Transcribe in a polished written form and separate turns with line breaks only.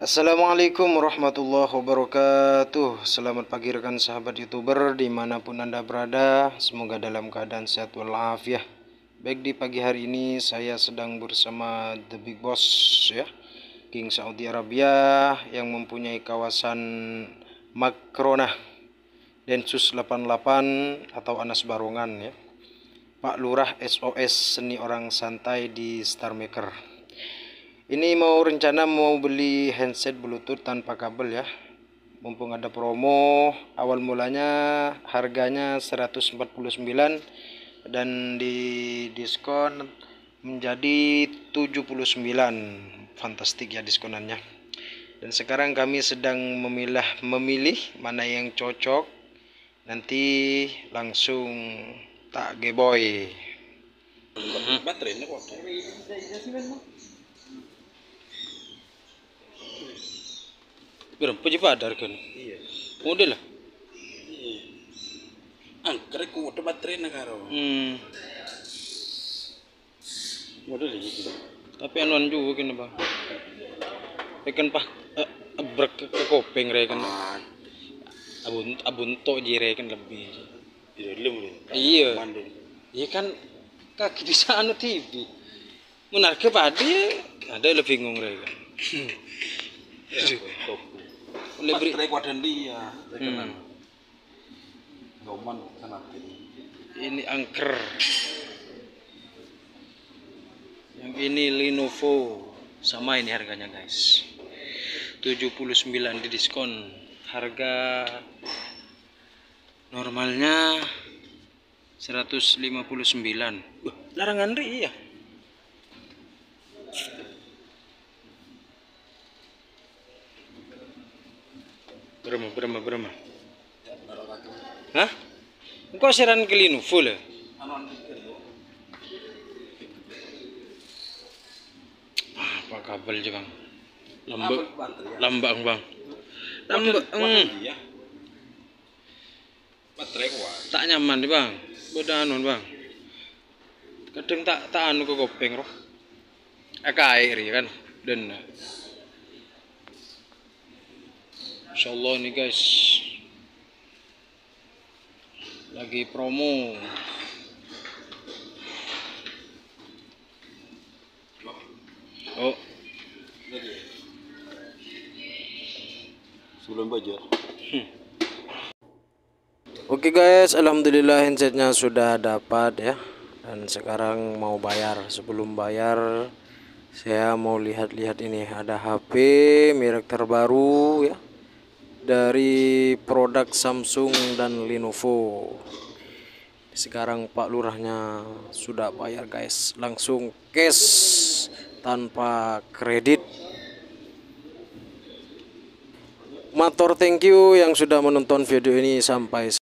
Assalamualaikum warahmatullahi wabarakatuh. Selamat pagi rekan sahabat youtuber dimanapun anda berada. Semoga dalam keadaan sehat walafiat. Baik, di pagi hari ini saya sedang bersama The Big Boss ya, King Saudi Arabia, yang mempunyai kawasan Makronah Densus 88 atau Anas Barongan ya, Pak Lurah SOS Seni Orang Santai di Star Maker. Ini rencana mau beli handset bluetooth tanpa kabel ya, mumpung ada promo. Awal mulanya harganya 149 dan di diskon menjadi 79. Fantastik ya diskonannya. Dan sekarang kami sedang memilih mana yang cocok. Nanti langsung tak geboy. Baterainya kok. Berapa je padar kan? Iya. Model lah. Iya. Angker ku udah baterai na karo. Model gitu. Tapi anuan juga kan bang. Rekan pak brek ke kopeng rekan. Abun to jire kan lebih. Iya lebih. Iya. Iya kan kaki di sana TV. Menar ke padi ada lebih bingung rekan. Lebih kuadan dia. Goman sana. Ini angker. Yang ini Lenovo. Sama ini harganya guys. 79 di diskon. Harga normalnya 159. Larangan ri ya. Berapa? Hah? Engkau siaran ke Lenovo lah? Apa kabel aja bang? Lambang bang. Baterai kuat. Tak nyaman nih bang. Beda anu bang. Kadang tak anu ke kopeng roh. Air ya kan. Dan Insyaallah nih guys, lagi promo. Oh, sebelum bajar. Oke guys, alhamdulillah handsetnya sudah dapat ya. Dan sekarang mau bayar. Sebelum bayar, saya mau lihat-lihat ini. Ada HP merek terbaru ya, dari produk Samsung dan Lenovo. Sekarang Pak Lurahnya sudah bayar guys, langsung cash tanpa kredit. Matur thank you yang sudah menonton video ini sampai